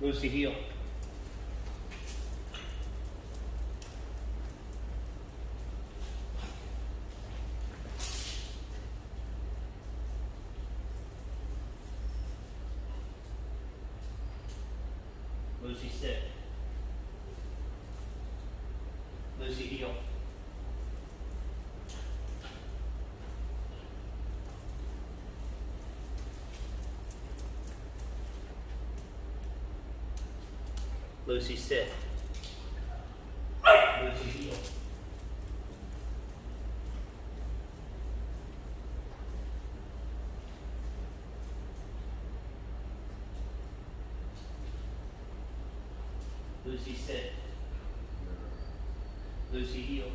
Lucy heel. Lucy sit. Lucy heel. Lucy sit. Lucy heel. Lucy sit. Lucy heel.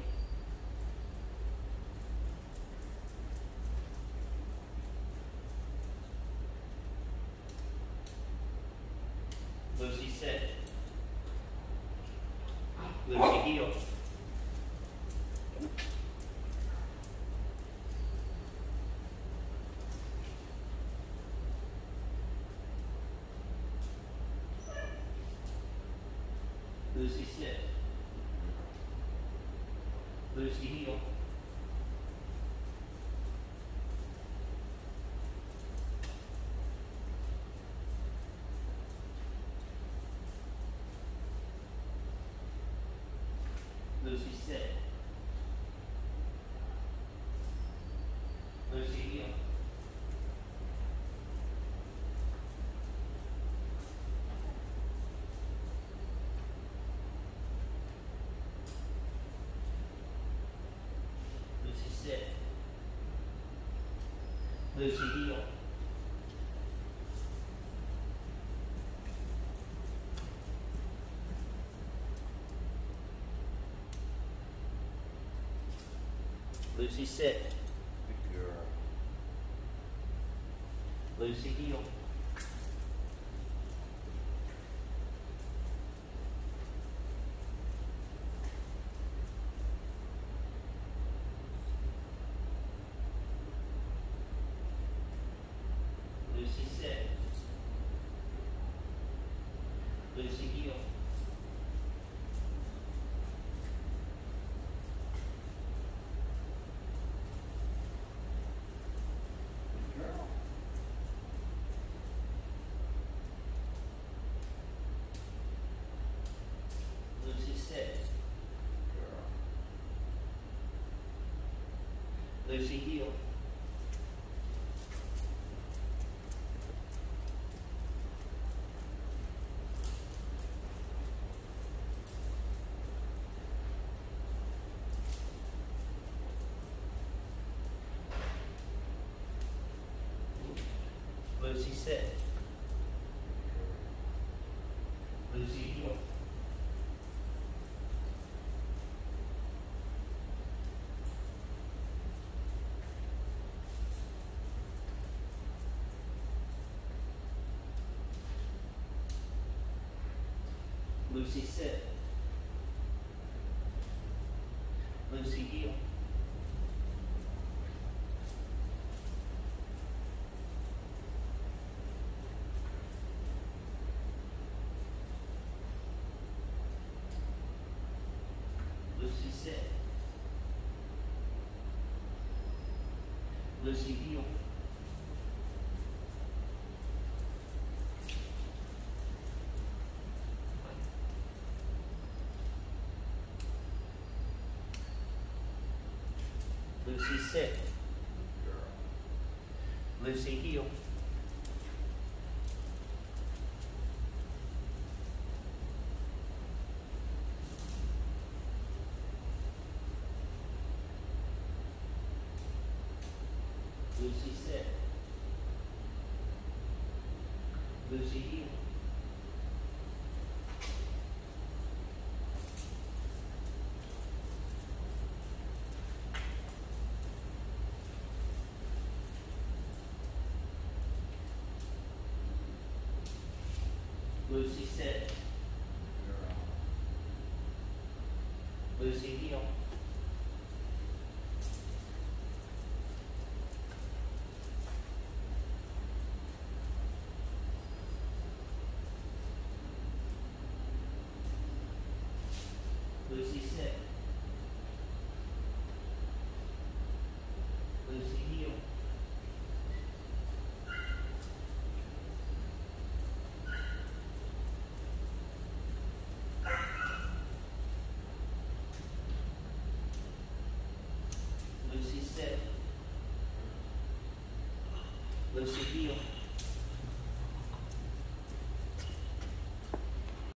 Lucy sit. Lucy heel. Lucy sit. Lucy heel. Lucy sit. Lucy heel. Lucy sit. Lucy heel. Lucy sit. Good girl. Lucy heel. Lucy sit. Lucy heel. Good girl. Lucy sit. Girl. Lucy heel. Lucy sit. Lucy heel. Lucy sit. Lucy heel. Lucy sit. Lucy heel. Lucy sit. Girl. Lucy heel. Lucy sit. Lucy heel. Lucy sit. Girl. Lucy heel. Lucy Hill.